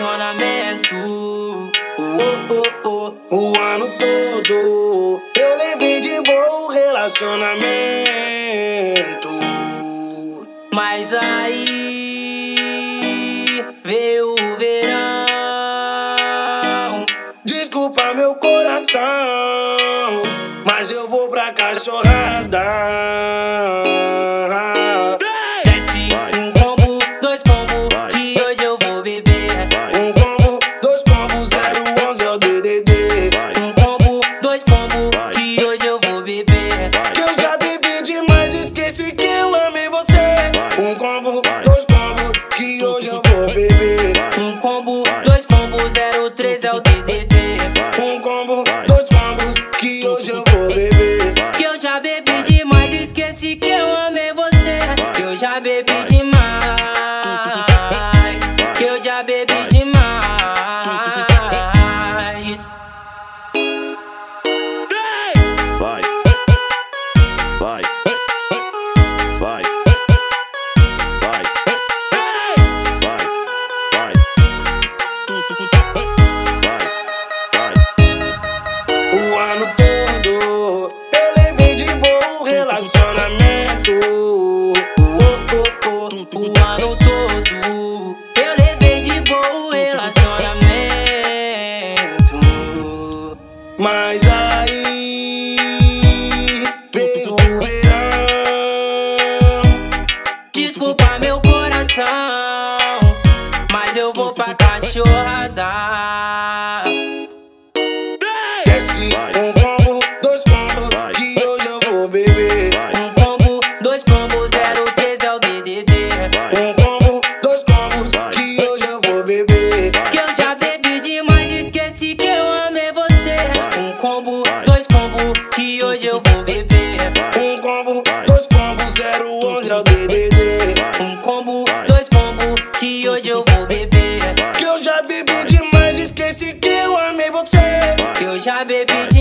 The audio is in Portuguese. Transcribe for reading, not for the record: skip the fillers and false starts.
relacionamento. O ano todo eu lembrei de bom relacionamento. Mas aí veio o verão. Desculpa meu coração, mas eu vou pra cachorrada. Desce um combo, dois combos, que hoje eu vou beber. Um combo, dois combos, 011 é o DDD. Um combo, dois combos, que hoje eu vou beber. Que eu já bebi demais, esqueci que eu amei você. Um combo, dois combos, que hoje eu vou beber. Um combo, dois combos, 013 é o DDD. Um combo, dois combos, que hoje eu vou beber. Que eu já bebi demais, esqueci que eu amei você. Que eu já bebi demais. Que eu já bebi demais. Vai, vai, vai, vai, vai, vai, vai. O ano todo eu lembrei de bom relacionamento. O ano todo eu levei de bom relacionamento. Mas aí veio o verão. Desculpa meu coração, mas eu vou pra cachorrada. Desce um combo, dois combos, que hoje eu vou beber. Um combo, dois combos, 013 é o DDD. Um combo, dois combos, que hoje eu vou beber. Que eu já bebi demais, esqueci que eu amei você. Um combo, dois combos, que hoje eu vou beber. Um combo, dois combos, 011 é o DDD. Um combo, dois combos, que hoje eu vou beber. Que eu já bebi demais, esqueci que eu amei você. Que eu já bebi